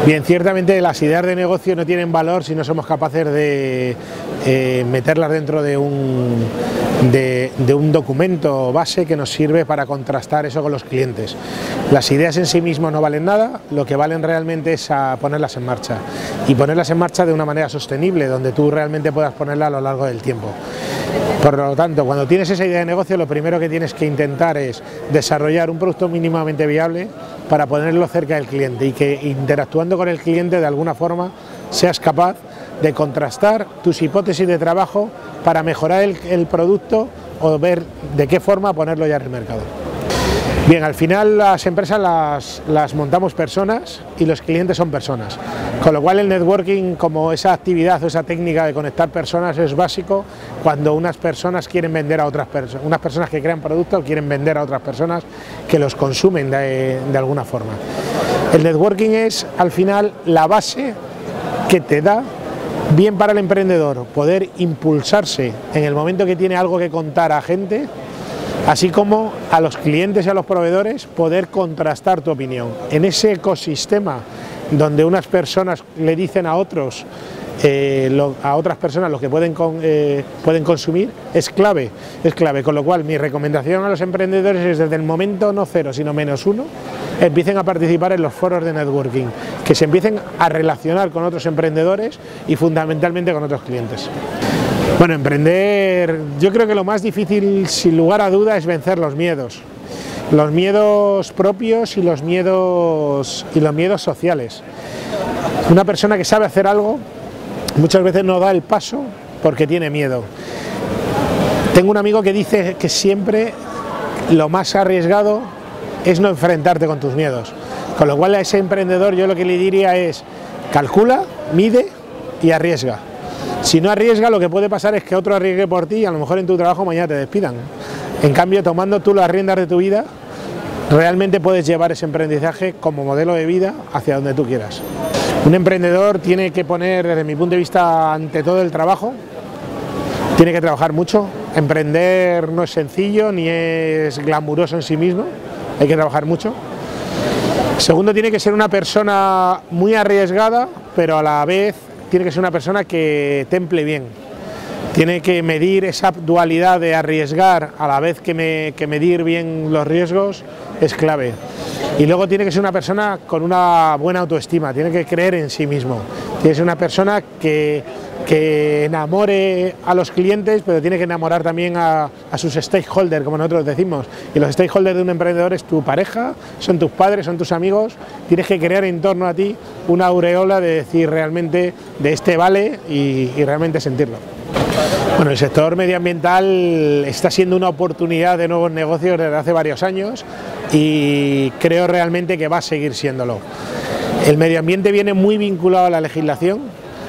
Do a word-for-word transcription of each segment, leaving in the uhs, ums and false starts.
Bien, ciertamente las ideas de negocio no tienen valor si no somos capaces de eh, meterlas dentro de un, de, de un documento base que nos sirve para contrastar eso con los clientes. Las ideas en sí mismas no valen nada, lo que valen realmente es a ponerlas en marcha y ponerlas en marcha de una manera sostenible, donde tú realmente puedas ponerla a lo largo del tiempo. Por lo tanto, cuando tienes esa idea de negocio, lo primero que tienes que intentar es desarrollar un producto mínimamente viable para ponerlo cerca del cliente y que interactuando con el cliente de alguna forma seas capaz de contrastar tus hipótesis de trabajo para mejorar el, el producto o ver de qué forma ponerlo ya en el mercado. Bien, al final las empresas las, las montamos personas y los clientes son personas, con lo cual el networking como esa actividad o esa técnica de conectar personas es básico cuando unas personas quieren vender a otras personas, unas personas que crean productos quieren vender a otras personas que los consumen de, de alguna forma. El networking es al final la base que te da bien para el emprendedor poder impulsarse en el momento que tiene algo que contar a gente, así como a los clientes y a los proveedores poder contrastar tu opinión. En ese ecosistema donde unas personas le dicen a otros, eh, lo, a otras personas lo que pueden, con, eh, pueden consumir, es clave, es clave. Con lo cual mi recomendación a los emprendedores es desde el momento no cero, sino menos uno, empiecen a participar en los foros de networking, que se empiecen a relacionar con otros emprendedores y fundamentalmente con otros clientes. Bueno, emprender, yo creo que lo más difícil, sin lugar a duda, es vencer los miedos. Los miedos propios y los miedos, y los miedos sociales. Una persona que sabe hacer algo, muchas veces no da el paso porque tiene miedo. Tengo un amigo que dice que siempre lo más arriesgado es no enfrentarte con tus miedos. Con lo cual a ese emprendedor yo lo que le diría es, calcula, mide y arriesga. Si no arriesga, lo que puede pasar es que otro arriesgue por ti y a lo mejor en tu trabajo mañana te despidan. En cambio, tomando tú las riendas de tu vida, realmente puedes llevar ese emprendizaje como modelo de vida hacia donde tú quieras. Un emprendedor tiene que poner, desde mi punto de vista, ante todo el trabajo, tiene que trabajar mucho. Emprender no es sencillo ni es glamuroso en sí mismo, hay que trabajar mucho. Segundo, tiene que ser una persona muy arriesgada, pero a la vez tiene que ser una persona que temple bien. Tiene que medir esa dualidad de arriesgar a la vez que, me, que medir bien los riesgos, es clave. Y luego tiene que ser una persona con una buena autoestima, tiene que creer en sí mismo. Tiene que ser una persona que, que enamore a los clientes, pero tiene que enamorar también a, a sus stakeholders, como nosotros decimos. Y los stakeholders de un emprendedor es tu pareja, son tus padres, son tus amigos. Tienes que crear en torno a ti una aureola de decir realmente de este vale y, y realmente sentirlo. Bueno, el sector medioambiental está siendo una oportunidad de nuevos negocios desde hace varios años y creo realmente que va a seguir siéndolo. El medio ambiente viene muy vinculado a la legislación,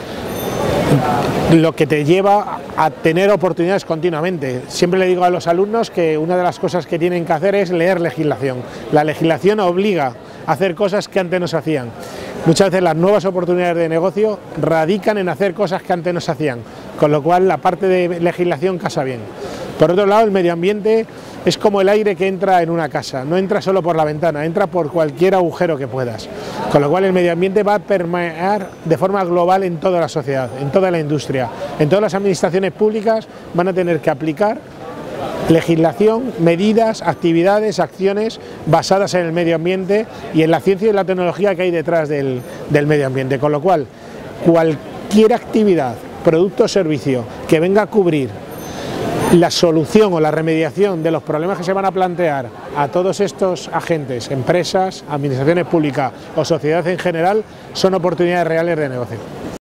lo que te lleva a tener oportunidades continuamente. Siempre le digo a los alumnos que una de las cosas que tienen que hacer es leer legislación. La legislación obliga a hacer cosas que antes no se hacían. Muchas veces las nuevas oportunidades de negocio radican en hacer cosas que antes no se hacían, con lo cual la parte de legislación casa bien. Por otro lado, el medio ambiente es como el aire que entra en una casa, no entra solo por la ventana, entra por cualquier agujero que puedas. Con lo cual el medio ambiente va a permear de forma global en toda la sociedad, en toda la industria. En todas las administraciones públicas van a tener que aplicar legislación, medidas, actividades, acciones basadas en el medio ambiente y en la ciencia y la tecnología que hay detrás del, del medio ambiente. Con lo cual, cualquier actividad, producto o servicio que venga a cubrir la solución o la remediación de los problemas que se van a plantear a todos estos agentes, empresas, administraciones públicas o sociedad en general, son oportunidades reales de negocio.